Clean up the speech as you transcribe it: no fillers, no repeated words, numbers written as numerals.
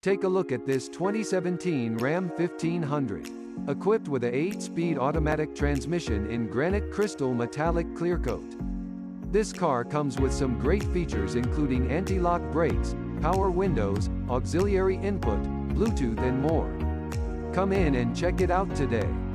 Take a look at this 2017 Ram 1500. Equipped with a 8-speed automatic transmission in granite crystal metallic clear coat. This car comes with some great features including anti-lock brakes, power windows, auxiliary input, Bluetooth and more. Come in and check it out today.